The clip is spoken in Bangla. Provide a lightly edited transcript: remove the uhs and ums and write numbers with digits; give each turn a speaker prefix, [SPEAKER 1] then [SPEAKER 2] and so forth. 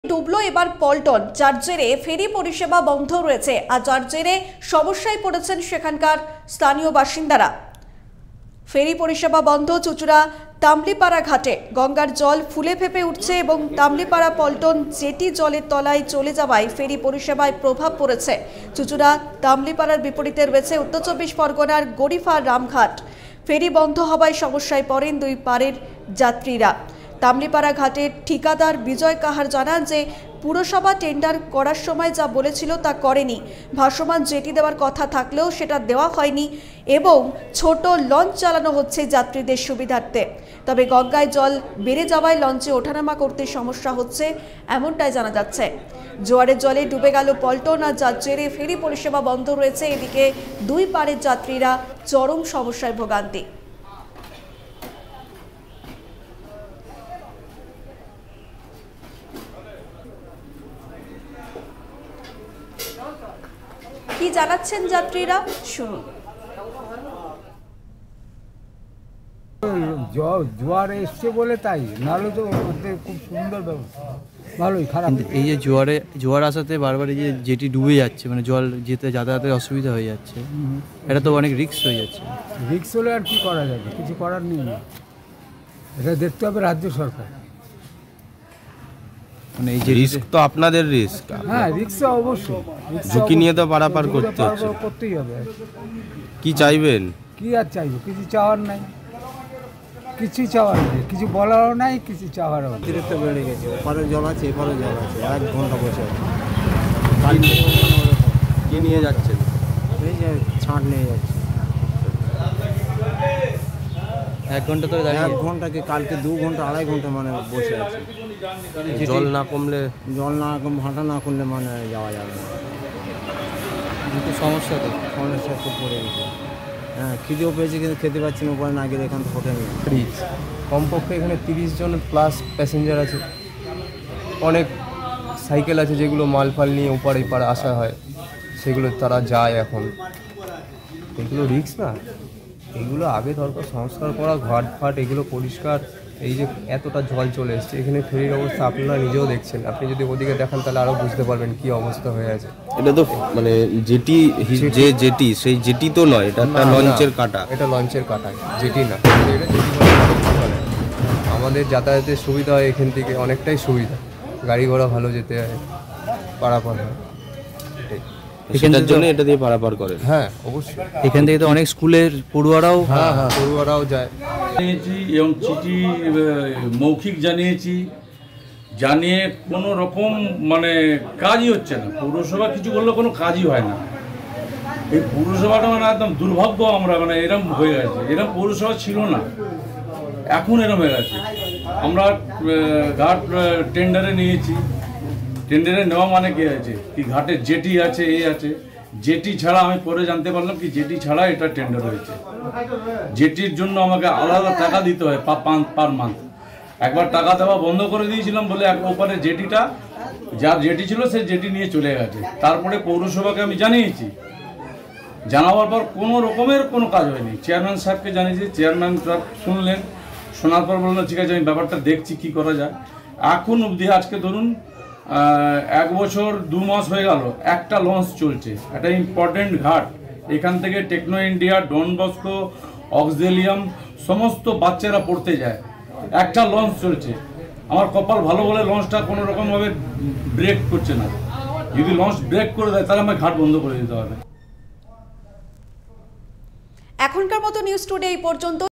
[SPEAKER 1] ডুবলো এবার পল্টন, যার জেরে ফেরি পরিষেবা বন্ধ রয়েছে আর যার জেরে সমস্যায় পড়েছেন সেখানকার স্থানীয় বাসিন্দারা। ফেরি পরিষেবা বন্ধ চুচুড়া তামলিপাড়া ঘাটে। গঙ্গার জল ফুলে ফেপে উঠছে এবং তামলিপাড়া পল্টন জেটি জলের তলায় চলে যাওয়ায় ফেরি পরিষেবায় প্রভাব পড়েছে। চুচুড়া তামলিপাড়ার বিপরীতে রয়েছে উত্তর চব্বিশ পরগনার গরিফা রামঘাট। ফেরি বন্ধ হওয়ায় সমস্যায় পড়েন দুই পারের যাত্রীরা। তামলিপাড়া ঘাটের ঠিকাদার বিজয় কাহার জানান যে পুরসভা টেন্ডার করার সময় যা বলেছিল তা করেনি। ভাসমান জেটি দেওয়ার কথা থাকলেও সেটা দেওয়া হয়নি এবং ছোট লঞ্চ চালানো হচ্ছে যাত্রীদের সুবিধার্থে। তবে গঙ্গায় জল বেড়ে যাওয়ায় লঞ্চে ওঠানামা করতে সমস্যা হচ্ছে এমনটাই জানা যাচ্ছে। জোয়ারের জলে ডুবে গেল পল্টন আর যার জেরে ফেরি পরিষেবা বন্ধ রয়েছে। এদিকে দুই পারের যাত্রীরা চরম সমস্যায় ভোগান্তি। কি জানাচ্ছেন যাত্রীরা, শুনুন।
[SPEAKER 2] জোয়ার এসছে বলে তাই, নাহলে তো খুব সুন্দর ব্যবস্থা, ভালোই খারাপ।
[SPEAKER 3] এই যে জোয়ার আসাতে বারবার এই যে যেটি ডুবে যাচ্ছে, মানে জল যেতে যাতায়াতের অসুবিধা হয়ে যাচ্ছে, এটা তো অনেক রিস্ক হয়ে যাচ্ছে।
[SPEAKER 2] রিস্ক হলে আর কি করা যাবে, কিছু করার নেই, এটা দেখতে হবে রাজ্য সরকার।
[SPEAKER 3] মানে এই যে
[SPEAKER 4] রিস্ক তো আপনাদের রিস্ক,
[SPEAKER 2] হ্যাঁ রিস্ক অবশ্যই,
[SPEAKER 4] ঝুঁকি নিয়ে তো পারাপার
[SPEAKER 2] করতেই হবে।
[SPEAKER 4] কি চাইবেন?
[SPEAKER 2] কি আর চাইবো, কিছু চাওয়ার নাই, কিছু চাওয়ার নেই, কিছু বলারও নাই, কিছু চাওয়ারও নেই।
[SPEAKER 5] অতিরিক্ত বেড়ে গেছে, ওপারে জল আছে এপারে জল আছে, 1 ঘন্টা বসে আছে।
[SPEAKER 4] কি নিয়ে যাচ্ছেন?
[SPEAKER 5] এই যে ছাঁট নিয়ে যাচ্ছে
[SPEAKER 3] 1 ঘন্টা ধরে দাঁড়িয়ে,
[SPEAKER 5] 1 ঘন্টা কি কালকে 2 ঘন্টা 2.5 ঘন্টা মানে বসে আছে।
[SPEAKER 4] জল না কমলে,
[SPEAKER 5] ভাটা না করলে মানে যাওয়া যাবে না,
[SPEAKER 3] কিন্তু সমস্যা তো
[SPEAKER 5] সমস্যা খুব পড়ে গেছে। হ্যাঁ, খিদেও পেয়েছে কিন্তু খেতে পাচ্ছি না, উপরে না গেলে এখান থেকে হোটেল নেই।
[SPEAKER 6] কমপক্ষে এখানে 30 জন প্লাস প্যাসেঞ্জার আছে। অনেক সাইকেল আছে যেগুলো মাল ফাল নিয়ে ওপারে এপারে আসা হয়, সেগুলো তারা যায় এখন। এগুলো রিস্ক না, এগুলো আগে দরকার সংস্কার করা, ঘাট ফাট এগুলো পরিষ্কার। এই যে এতটা জল চলে এসছে, এখানে ফেরির অবস্থা আপনারা নিজেও দেখছেন। আপনি যদি ওদিকে দেখান তাহলে আরও বুঝতে পারবেন কি অবস্থা হয়ে আছে।
[SPEAKER 4] এটা তো মানে জেটি, যে জেটি সেই জেটি তো নয়, এটা একটা লঞ্চের কাটা।
[SPEAKER 6] এটা লঞ্চের কাটা, জেটি না। এটা জেটি বলে আমাদের যাতায়াতের সুবিধা হয়, এখান থেকে অনেকটাই সুবিধা, গাড়ি ঘোড়া ভালো যেতে হয়, পারাপার হয়।
[SPEAKER 4] সেটার জন্য এটা দিয়ে পারাপার করে।
[SPEAKER 6] হ্যাঁ অবশ্যই,
[SPEAKER 3] এখান থেকে তো অনেক স্কুলের পড়ুয়ারাও
[SPEAKER 6] পড়ুয়ারাও যায়।
[SPEAKER 7] জানিয়েছি এবং চিঠি মৌখিক জানিয়েছি, জানিয়ে কোনো রকম মানে কাজই হচ্ছে না। পৌরসভা কিছু করলে কোনো কাজই হয় না। এই পৌরসভাটা মানে একদম দুর্ভাগ্য, আমরা মানে এরম হয়ে গেছে। এরম পৌরসভা ছিল না, এখন এরম হয়ে গেছে। আমরা ঘাট টেন্ডারে নিয়েছি, টেন্ডারে নেওয়া মানে কি আছে, কি ঘাটে জেটি আছে, এই আছে। জেটি ছাড়া আমি পরে জানতে পারলাম কি জেটি ছাড়া এটা টেন্ডার হয়েছে। জেটির জন্য আমাকে আলাদা টাকা দিতে হয় পার মান্থ। একবার টাকা দেওয়া বন্ধ করে দিয়েছিলাম বলে এক ওপারে জেটিটা, যার জেটি ছিল সে জেটি নিয়ে চলে গেছে। তারপরে পৌরসভাকে আমি জানিয়েছি, জানাবার পর কোনো রকমের কোনো কাজ হয়নি। চেয়ারম্যান সাহেবকে জানিয়েছি, চেয়ারম্যান সাহেব শুনলেন, শোনার পর বললেন ঠিক আছে আমি ব্যাপারটা দেখছি কি করা যায়। এখন অবধি আজকে ধরুন 1 বছর 2 মাস হয়ে গেল, একটা লঞ্চ চলছে। একটা ইম্পর্টেন্ট ঘাট, এখান থেকে Techno India, Don Bosco, Auxilium সমস্ত বাচ্চারা পড়তে যায়, একটা লঞ্চ চলছে। আমার কপাল ভালো বলে লঞ্চটা কোনো রকমভাবে ব্রেক করছে না। যদি লঞ্চ ব্রেক করে দেয় তাহলে আমার ঘাট বন্ধ করে দিতে হবে।
[SPEAKER 1] এখনকার মতো নিউজ টুডে এই পর্যন্ত।